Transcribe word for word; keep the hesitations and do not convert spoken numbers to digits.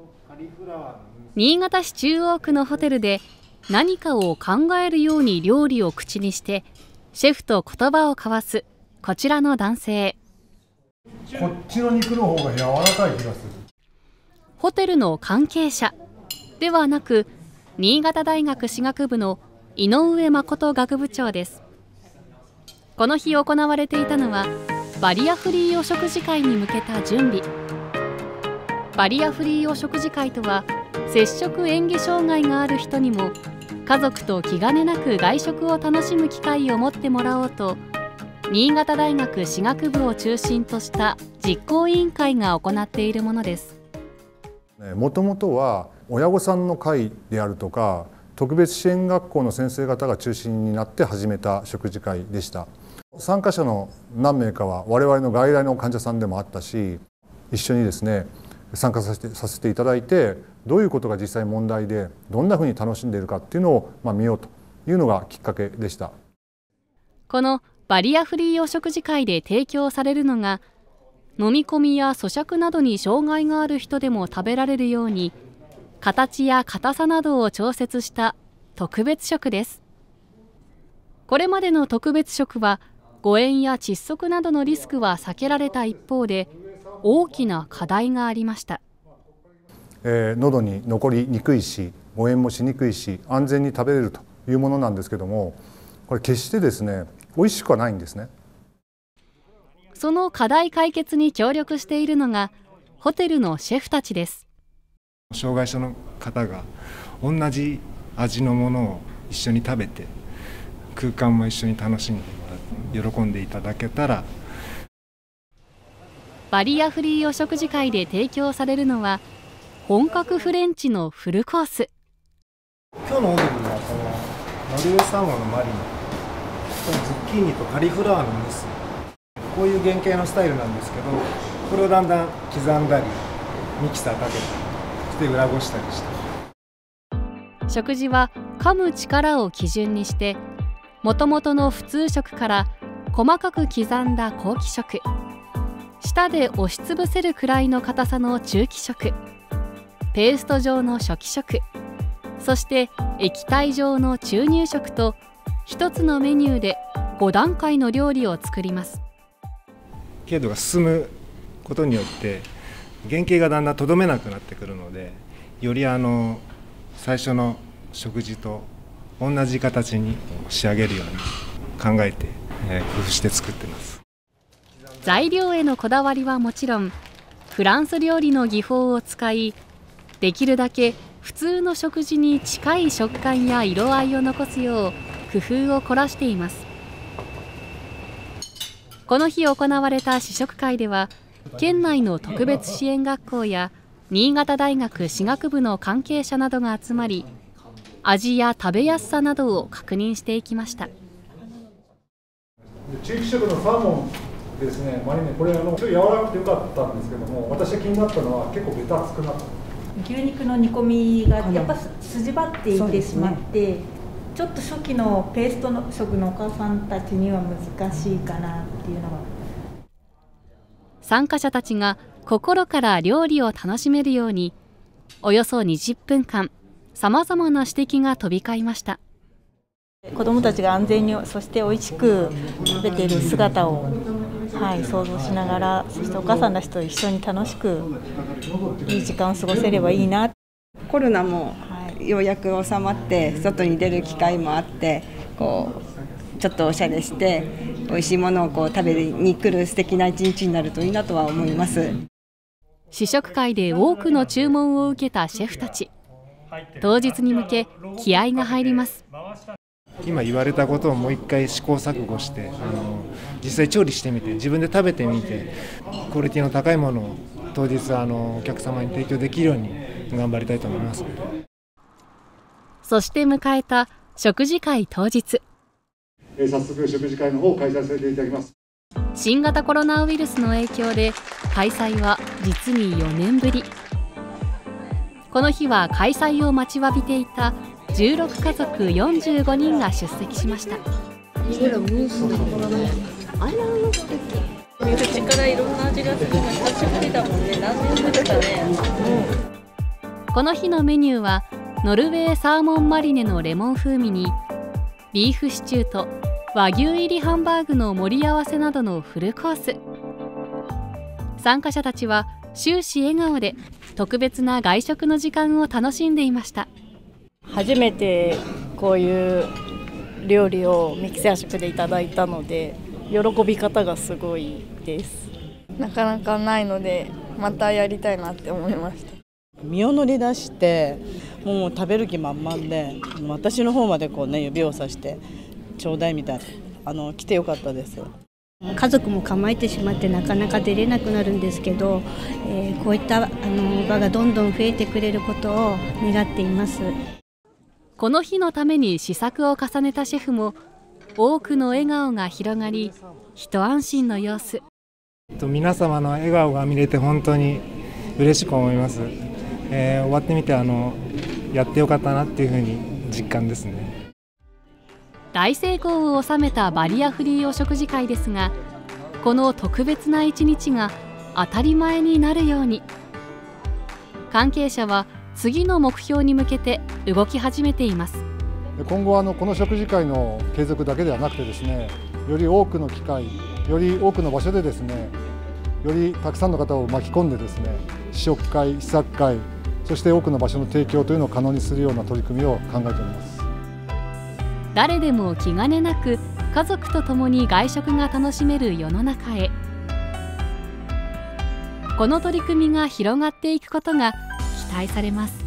新潟市中央区のホテルで何かを考えるように料理を口にしてシェフと言葉を交わすこちらの男性。 こっちの肉の方が柔らかい気がする。 ホテルの関係者ではなく新潟大学歯学部の井上誠学部長です。この日行われていたのはバリアフリーお食事会に向けた準備。バリアフリーお食事会とは摂食嚥下障害がある人にも家族と気兼ねなく外食を楽しむ機会を持ってもらおうと新潟大学歯学部を中心とした実行委員会が行っているものです。 もともとは親御さんの会であるとか特別支援学校の先生方が中心になって始めた食事会でした。参加者の何名かは我々の外来の患者さんでもあったし、一緒にですね参加させて、させていただいて、どういうことが実際問題でどんなふうに楽しんでいるかっていうのを、まあ、見ようというのがきっかけでした。 このバリアフリーお食事会で提供されるのが飲み込みや咀嚼などに障害がある人でも食べられるように形や硬さなどを調節した特別食です。これまでの特別食は誤嚥や窒息などのリスクは避けられた一方で大きな課題がありました。 えー、喉に残りにくいし誤嚥もしにくいし安全に食べれるというものなんですけども、これ決してですね美味しくはないんですね。 その課題解決に協力しているのがホテルのシェフたちです。 障害者の方が同じ味のものを一緒に食べて空間も一緒に楽しんでもらって喜んでいただけたら。 バリアフリーお食事会で提供されるのは本格フレンチのフルコース。 今日のオードブルはこのノルウェーサーモンのマリネ、このズッキーニとカリフラワーのムース、こういう原型のスタイルなんですけど、これをだんだん刻んだりミキサーかけたりして裏ごしたりして。 食事は噛む力を基準にしてもともとの普通食から細かく刻んだ後期食、舌で押しつぶせるくらいの硬さの中期食、ペースト状の初期食、そして液体状の中乳食と一つのメニューでご段階の料理を作ります。 軽度が進むことによって原型がだんだんとどめなくなってくるので、よりあの最初の食事と同じ形に仕上げるように考えて、えー、工夫して作ってます。 材料へのこだわりはもちろんフランス料理の技法を使い、できるだけ普通の食事に近い食感や色合いを残すよう工夫を凝らしています。この日行われた試食会では県内の特別支援学校や新潟大学歯学部の関係者などが集まり、味や食べやすさなどを確認していきました。 中期食のサーモンですね、マリネ、これあのちょっと柔らかくてよかったんですけども、私が気になったのは結構ベタつくなと。 牛肉の煮込みがやっぱ筋張っていってしまって、ね、ちょっと初期のペーストの食のお母さんたちには難しいかなっていうのは。 参加者たちが心から料理を楽しめるようにおよそにじゅっぷんかんさまざまな指摘が飛び交いました。 子どもたちが安全にそして美味しく食べている姿を、はい、想像しながら、そしてお母さんたちと一緒に楽しくいい時間を過ごせればいいな。 コロナもようやく収まって外に出る機会もあって、こうちょっとおしゃれして美味しいものをこう食べに来る素敵な一日になるといいなとは思います。 試食会で多くの注文を受けたシェフたち、当日に向け気合が入ります。 今言われたことをもう一回試行錯誤して、あの実際調理してみて自分で食べてみてクオリティの高いものを当日あのお客様に提供できるように頑張りたいと思います。 そして迎えた食事会当日、 えー、早速食事会の方を開催させていただきます。 新型コロナウイルスの影響で開催は実によねんぶり。この日は開催を待ちわびていたじゅうろくかぞくよんじゅうごにんが出席しました。 ほらムースのあら素敵。口からいろんな味がするの久しぶりだもんね。何年ぶりだね。 この日のメニューはノルウェーサーモンマリネのレモン風味にビーフシチューと和牛入りハンバーグの盛り合わせなどのフルコース。参加者たちは終始笑顔で特別な外食の時間を楽しんでいました。 初めてこういう料理をミキセア食でいただいたので喜び方がすごいです。 なかなかないのでまたやりたいなって思いました。 身を乗り出してもう食べる気満々で、私の方までこう、ね、指をさしてちょうだいみたいな、あの来てよかったです。 家族も構えてしまってなかなか出れなくなるんですけど、えー、こういったあの場がどんどん増えてくれることを願っています。 この日のために試作を重ねたシェフも多くの笑顔が広がり、一安心の様子。 皆様の笑顔が見れて本当に嬉しく思います。えー、終わってみてあのやってよかったなっていうふうに実感ですね。 大成功を収めたバリアフリーお食事会ですが、この特別な一日が当たり前になるように、関係者は次の目標に向けて動き始めています。 今後はあのこの食事会の継続だけではなくてですね、より多くの機会、より多くの場所でですね、よりたくさんの方を巻き込んでですね、試食会、試作会、そして多くの場所の提供というのを可能にするような取り組みを考えております。 誰でも気兼ねなく家族と共に外食が楽しめる世の中へ。この取り組みが広がっていくことが期待されます。